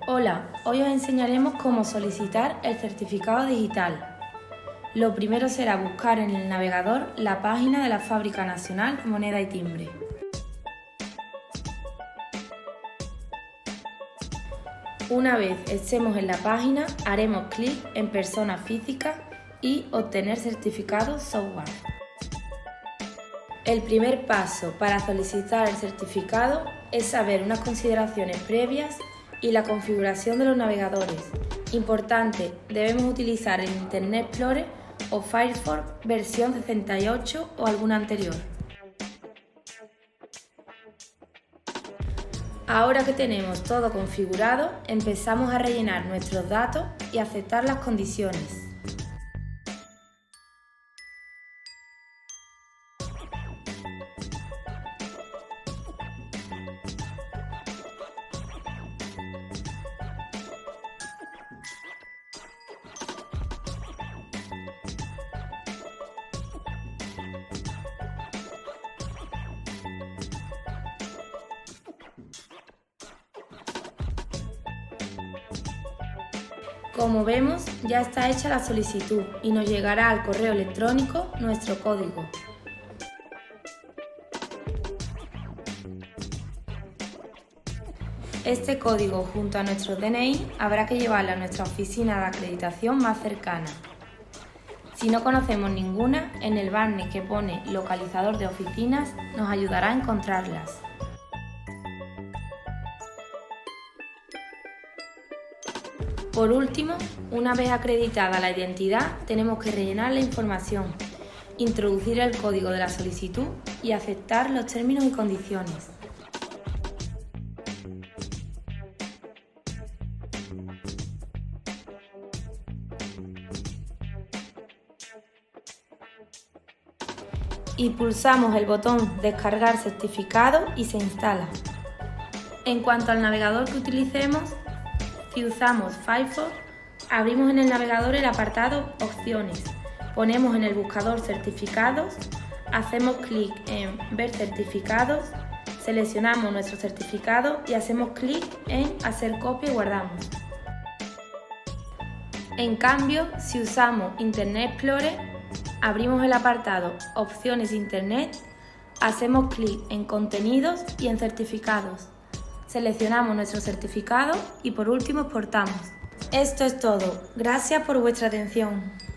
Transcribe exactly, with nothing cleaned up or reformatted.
Hola, hoy os enseñaremos cómo solicitar el certificado digital. Lo primero será buscar en el navegador la página de la Fábrica Nacional de Moneda y Timbre. Una vez estemos en la página, haremos clic en Persona física y Obtener certificado software. El primer paso para solicitar el certificado es saber unas consideraciones previas y la configuración de los navegadores. Importante, debemos utilizar el Internet Explorer o Firefox versión sesenta y ocho o alguna anterior. Ahora que tenemos todo configurado, empezamos a rellenar nuestros datos y aceptar las condiciones. Como vemos, ya está hecha la solicitud y nos llegará al correo electrónico nuestro código. Este código junto a nuestro D N I habrá que llevarlo a nuestra oficina de acreditación más cercana. Si no conocemos ninguna, en el banner que pone localizador de oficinas nos ayudará a encontrarlas. Por último, una vez acreditada la identidad, tenemos que rellenar la información, introducir el código de la solicitud y aceptar los términos y condiciones. Y pulsamos el botón Descargar certificado y se instala. En cuanto al navegador que utilicemos, si usamos Firefox, abrimos en el navegador el apartado Opciones, ponemos en el buscador Certificados, hacemos clic en Ver certificados, seleccionamos nuestro certificado y hacemos clic en Hacer copia y guardamos. En cambio, si usamos Internet Explorer, abrimos el apartado Opciones Internet, hacemos clic en Contenidos y en Certificados. Seleccionamos nuestro certificado y por último exportamos. Esto es todo. Gracias por vuestra atención.